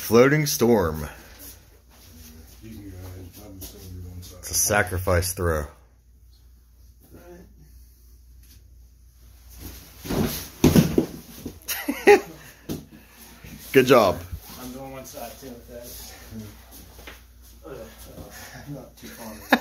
Floating Storm. It's a sacrifice throw. Good job. I'm doing one side too with that. Not too far.